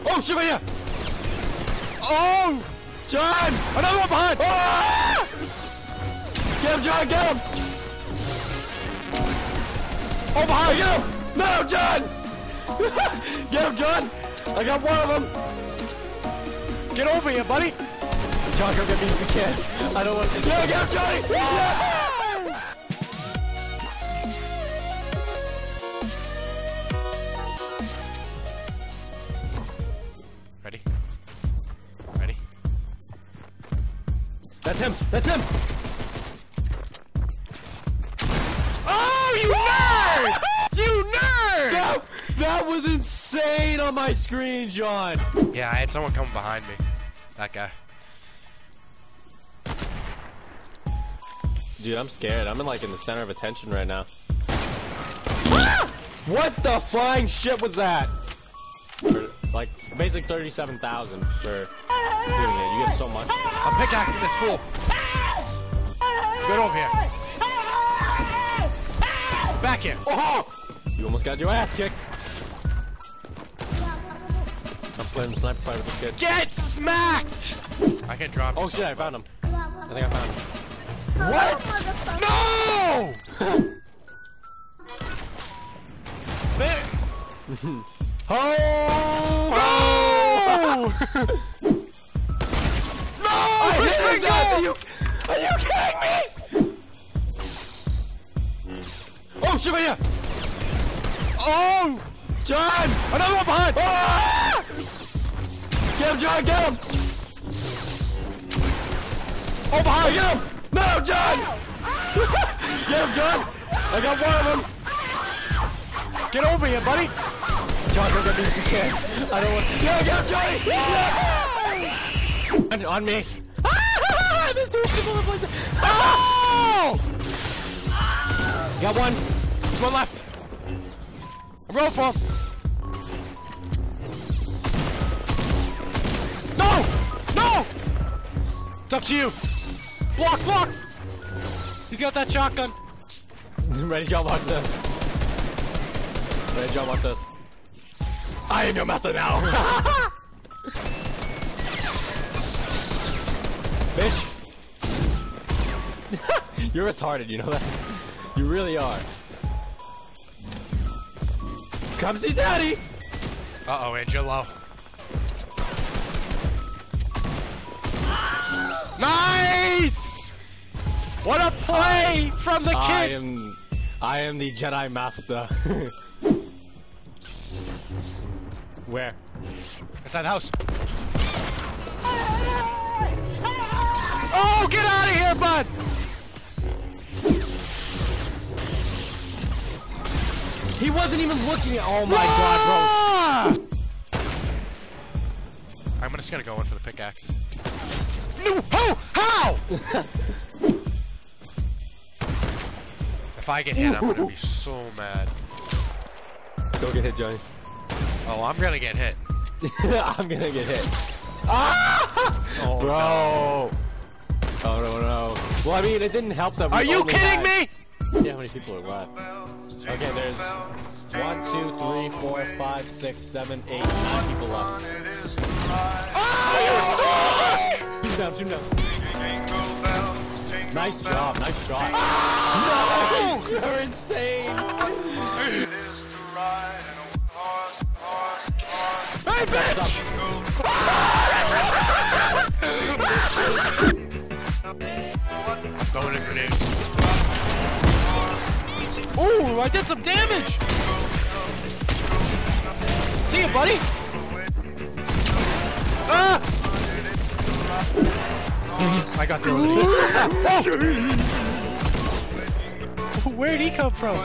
Oh shit, right here! Oh! John! Another one behind! Ah! Get him, John, get him! Oh, behind! Get him! No, John! Get him, John! I got one of them! Get over here, buddy! John, come get me if you can. I don't want to. Yeah, get him, Johnny! Yeah! Ready? Ready? That's him! That's him! Oh, you nerd! You nerd! That was insane on my screen, John! Yeah, I had someone coming behind me. That guy. Dude, I'm scared. I'm in the center of attention right now. Ah! What the flying shit was that? For, basic 37,000 for doing it. You get so much. I'm pickaxing this fool. Get over here. Back here. Oh! You almost got your ass kicked. I'm playing the sniper fight with this kid. Get smacked! I can drop you. Oh shit, I found him. I think I found him. What? No! Man. Oh! No! No! Push me, go! Are you kidding me? Oh shit, right here! Oh! John! Another one behind! Ah! Get him, John, get him! Oh, behind! Get him! No, John! Get him, John! I got one of them! Get over here, buddy! John, don't get me if you can. I don't want. Yeah, get him, Johnny! Yeah! On me! Ah! There's two people in the place. Oh! Got one. There's one left. I'm rolling for him. No! No! It's up to you. Block, block! He's got that shotgun. Ready, John, watch this. Ready, John, watch this. I am your master now! Bitch! You're retarded, you know that? You really are. Come see daddy! Uh-oh, Angelo. Nice! What a play from the kid! I am the Jedi Master. Where? Inside the house. Oh, get out of here, bud! He wasn't even looking at. Oh my god, bro! I'm just gonna go in for the pickaxe. No! How? If I get hit, I'm gonna be so mad. Don't get hit, Johnny. Oh, I'm gonna get hit. I'm gonna get hit. Ah! Oh, bro! no. Oh no. Well, I mean, it didn't help that we Are you only kidding had... me? Yeah, how many people are left? Okay, there's 1, 2, 3, 4, 5, 6, 7, 8, 9 people left. Oh, you suck! Shoot down. Nice job, nice shot. Oh! No! You're insane! Hey, bitch! Throwing a grenade. Ooh, I did some damage! See you, buddy! Ah! I got the Where'd he come from?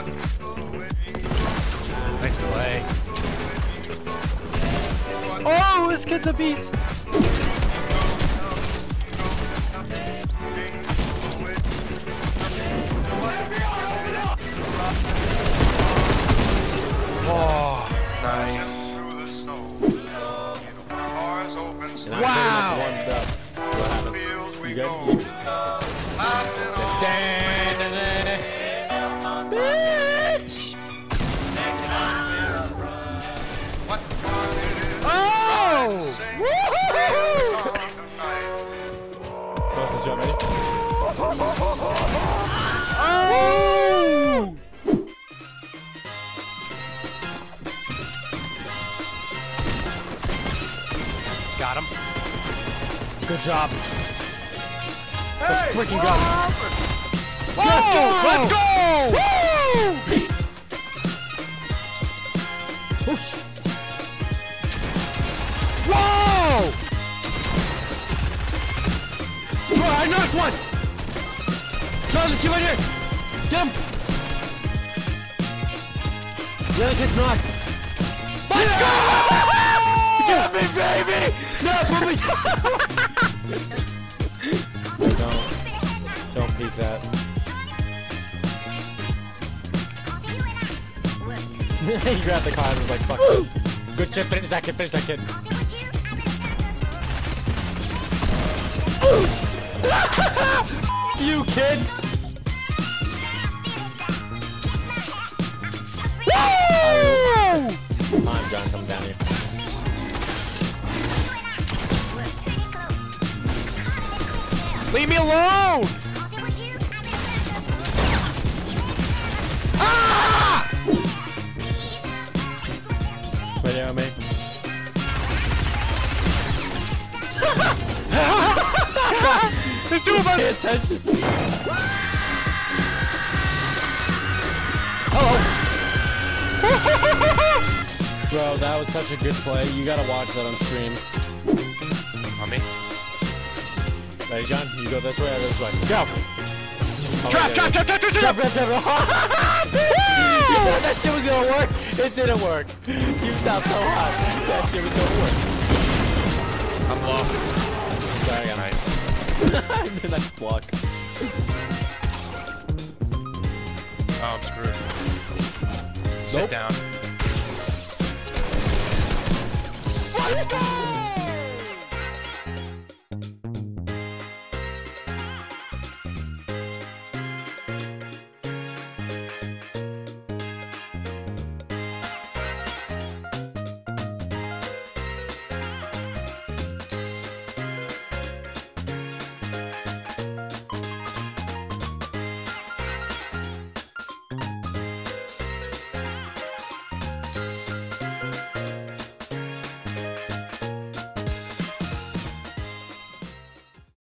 Nice play. Oh, this kid's a beast! Oh, nice. Wow! What happened? You good? Bitch! Oh! Got him. Good job. Let's freaking go. Whoa! Let's go! Let's go! Woo! Whoosh. Whoa! Try, I knocked one! Try, let's get right here! Get him! The other kid's knocked. Let's go! Get me, baby! No, put me down! Don't peek that. He grabbed the car and was like, fuck this. Good shit, finish that kid, You kid! Come on, John, come down here. Leave me alone! Ah! Ready on me? There's two of Pay us! attention! Oh! Bro, that was such a good play. You gotta watch that on stream. On me? Ready, John? You go this way or this way? Go! Trap! You thought that shit was gonna work? It didn't work. You stopped so hard. That shit was gonna work. I'm low. Sorry, I'm Nice. Nice block. Oh, I'm screwed. Nope. Sit down. Let's go!